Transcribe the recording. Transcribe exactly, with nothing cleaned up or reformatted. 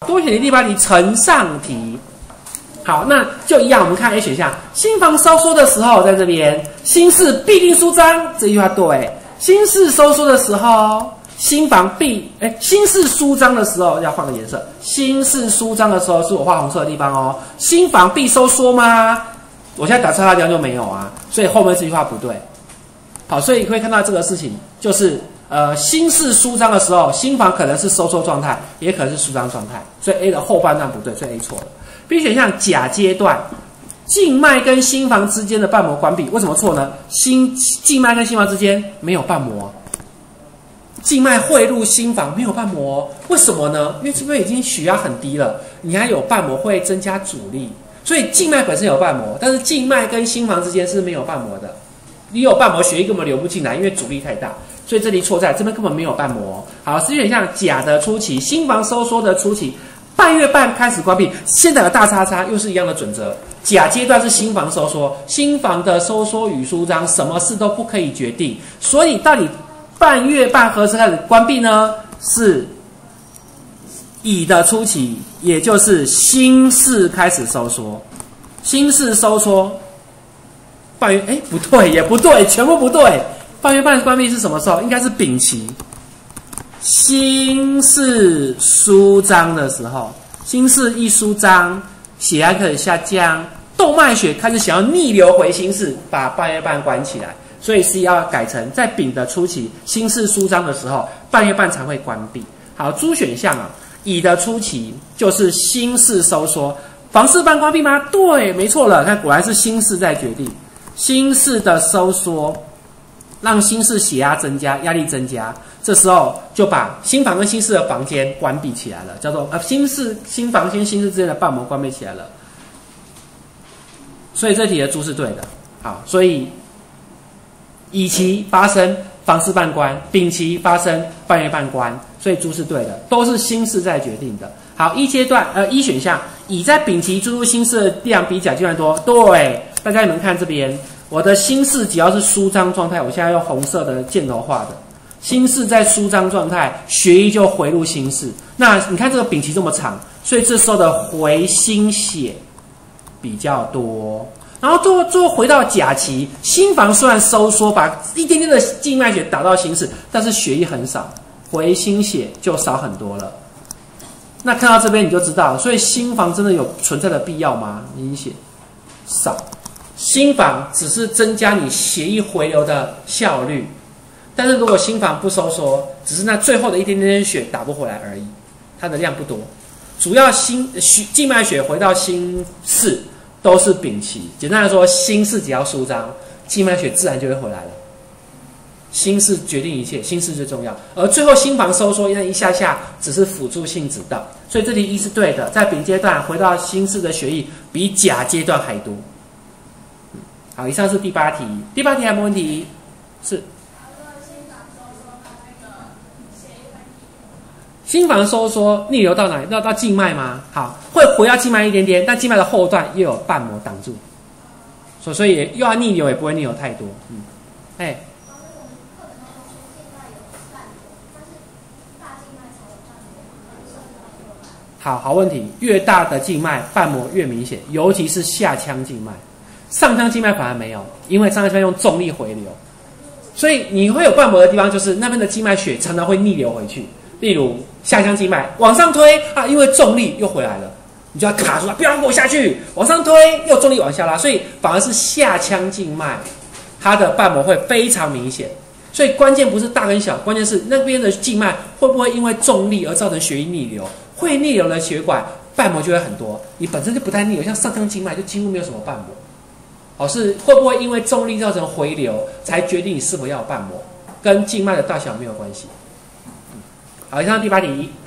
多选题第八题呈上题。好，那就一样，我们看 A 选项，心房收缩的时候，在这边心室必定舒张，这句话对。心室收缩的时候，心房必哎，心室舒张的时候要换个颜色。心室舒张的时候是我画红色的地方哦。心房必收缩吗？我现在打叉叉地方就没有啊，所以后面这句话不对。好，所以可以看到这个事情就是。呃，心室舒张的时候，心房可能是收缩状态，也可能是舒张状态，所以 A 的后半段不对，所以 A 错了。B 选项甲阶段，静脉跟心房之间的瓣膜关闭，为什么错呢？心静脉跟心房之间没有瓣膜，静脉汇入心房没有瓣膜，为什么呢？因为这边已经血压很低了，你还有瓣膜会增加阻力，所以静脉本身有瓣膜，但是静脉跟心房之间是没有瓣膜的。你有瓣膜，血液根本流不进来，因为阻力太大。所以这里错在这边根本没有瓣膜。好，C选项甲的初期，心房收缩的初期，半月半开始关闭。现在的大叉叉又是一样的准则。甲阶段是心房收缩，心房的收缩与舒张，什么事都不可以决定。所以到底半月半何时开始关闭呢？是乙的初期，也就是心室开始收缩，心室收缩，半月哎不对，也不对，全部不对。半月半关闭是什么时候？应该是丙期，心室舒张的时候，心室一舒张，血压开始下降，动脉血开始想要逆流回心室，把半月半关起来。所以是要改成在丙的初期，心室舒张的时候，半月半才会关闭。好，猪选项啊，乙的初期就是心室收缩，房室半关闭吗？对，没错了，看果然是心室在决定，心室的收缩。让心室血压增加，压力增加，这时候就把心房跟心室的房间关闭起来了，叫做呃心室心房跟心室之间的瓣膜关闭起来了。所以这题的猪是对的。好，所以乙期发生房室半关，丙期发生半月半关，所以猪是对的，都是心室在决定的。好，一阶段呃一选项，乙在丙期注入心室的量比甲阶段多，对，大家你们看这边。我的心室只要是舒张状态，我现在用红色的箭头画的，心室在舒张状态，血液就回入心室。那你看这个丙期这么长，所以这时候的回心血比较多。然后最后最后回到甲期，心房虽然收缩，把一点点的静脉血打到心室，但是血液很少，回心血就少很多了。那看到这边你就知道，所以心房真的有存在的必要吗？明显少。心房只是增加你血液回流的效率，但是如果心房不收缩，只是那最后的一点点血打不回来而已，它的量不多。主要心血静脉血回到心室都是丙期，简单来说，心室只要舒张，静脉血自然就会回来了。心室决定一切，心室最重要。而最后心房收缩那一下下只是辅助性质的，所以这题一是对的，在丙阶段回到心室的血液比甲阶段还多。好，以上是第八题。第八题还有没有问题？是。心房收缩逆流到哪里？到到静脉吗？好，会回到静脉一点点，但静脉的后段又有瓣膜挡住，所所以又要逆流也不会逆流太多。嗯，哎、欸。好好问题，越大的静脉瓣膜越明显，尤其是下腔静脉。上腔静脉反而没有，因为上腔静脉用重力回流，所以你会有瓣膜的地方，就是那边的静脉血常常会逆流回去。例如下腔静脉往上推啊，因为重力又回来了，你就要卡住它，不要给我下去，往上推又重力往下拉，所以反而是下腔静脉它的瓣膜会非常明显。所以关键不是大跟小，关键是那边的静脉会不会因为重力而造成血液逆流，会逆流的血管瓣膜就会很多，你本身就不太逆流，像上腔静脉就几乎没有什么瓣膜。哦，是会不会因为重力造成回流，才决定你是否要有瓣膜，跟静脉的大小没有关系。好，以上第八题。